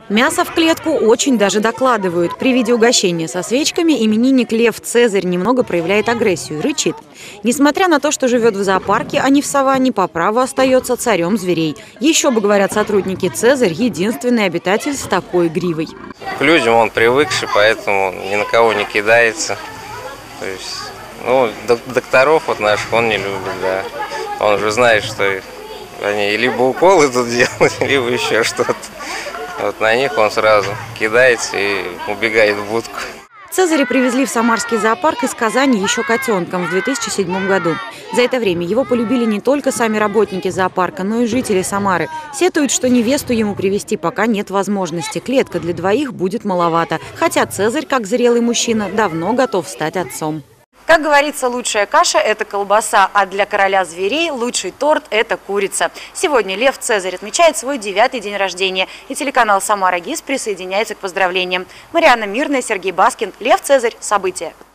Мясо в клетку очень даже докладывают. При виде угощения со свечками именинник Лев Цезарь немного проявляет агрессию, рычит. Несмотря на то, что живет в зоопарке, а не в саванне, по праву остается царем зверей. Еще бы, говорят сотрудники, Цезарь – единственный обитатель с такой гривой. К людям он привыкший, поэтому ни на кого не кидается. То есть, докторов вот наших он не любит, да. Он уже знает, что они либо уколы тут делают, либо еще что-то. Вот на них он сразу кидается и убегает в будку. Цезаря привезли в Самарский зоопарк из Казани еще котенком в 2007 году. За это время его полюбили не только сами работники зоопарка, но и жители Самары. Сетуют, что невесту ему привезти пока нет возможности. Клетка для двоих будет маловато. Хотя Цезарь, как зрелый мужчина, давно готов стать отцом. Как говорится, лучшая каша – это колбаса, а для короля зверей лучший торт – это курица. Сегодня Лев Цезарь отмечает свой 9-й день рождения, и телеканал «Самара ГИС» присоединяется к поздравлениям. Марианна Мирная, Сергей Баскин. Лев Цезарь. События.